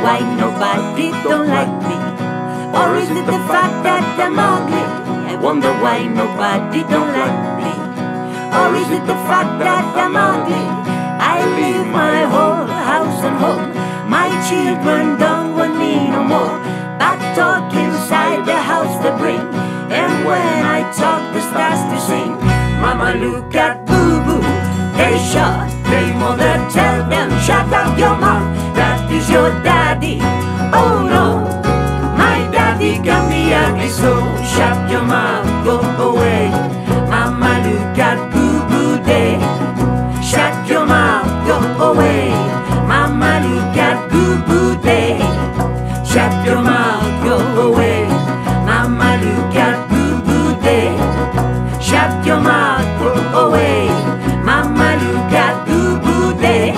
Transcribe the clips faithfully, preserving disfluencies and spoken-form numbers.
why nobody don't like me? Or is it the fact that I'm ugly? I wonder why nobody don't like me. Or is it the fact that I'm ugly? I leave my whole house and home. My children don't want me no more. Back talk inside the house they bring. And when I talk the stars to sing. Mama look at Boo Boo, they shot. They mother tell them shut up your mouth. That is your daddy. Oh no, my daddy can be ugly, so shut your mouth, go away. Mama look at Boo Boo Day. Shut your mouth, go away. Mama look at Boo Boo Day. Shut your mouth, go away. Mama look at Boo Boo Day. Shut your mouth, go away. Mama look at Boo Boo Day.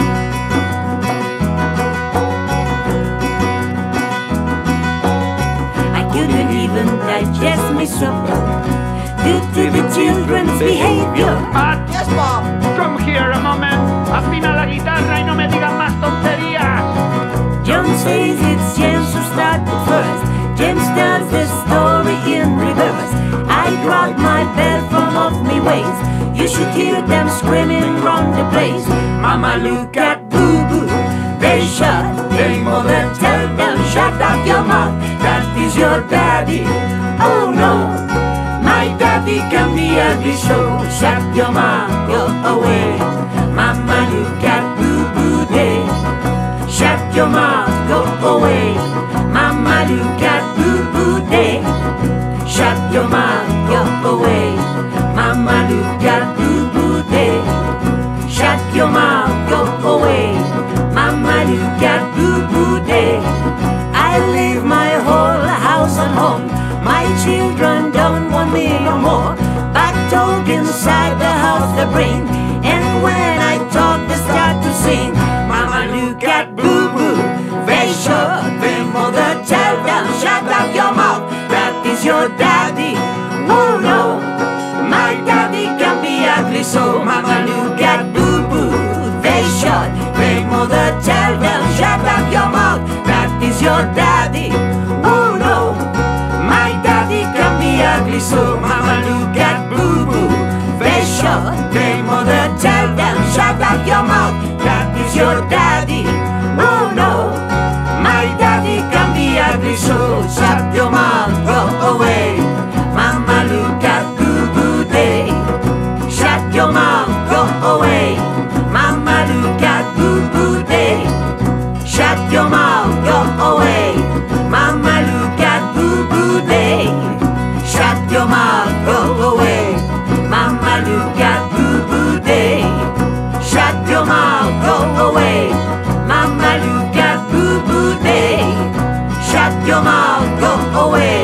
I couldn't even digest my supper due to the children's behavior. Ah, yes, Bob. Come here a moment. Afina la guitarra y no me digan más tonterías. John says it's James who started first. James tells the story in reverse. I drag my belt from off me waist. You should hear them screaming round the place. Mama look at Boo Boo, they shut. They mother tell them shut up your mouth. That is your daddy. Oh no, my daddy can be ugly, so shut your mouth, go away. Mama look at Boo Boo Day. Shut your mouth, go away. Mama look at Boo Boo Day. Shut your mouth, go away. Mama look at Boo Boo Day. Shut your mouth, go away. Mama look at Boo Boo Day. I leave my whole house and home. My children don't want me no more. Back talk inside the house they bring. And when I talk they start to sing. Mama look at Boo Boo, they shut. Their mother tell them shut up your mouth. That is your daddy. Oh no, my daddy can be ugly, so Mama look at Boo Boo, they shut. Their mother tell them shut up your mouth. That is your daddy. Oh no, my daddy can be ugly, so Mama look at Boo Boo, they shut. Their mother tell them shut up your mouth. That is your daddy. Oh no, my daddy can be ugly, so shut your mouth, go away. Mama look at Boo Boo Day. Shut your mouth, go away. Mama look at Boo Boo Day. Shut your mouth, go away. Mama look at Boo Boo Day. Shut your mouth, go away. Mama look at Boo Boo Day. Shut your mouth, go away. Mama look at Boo Boo Day. Shut your mouth, go away.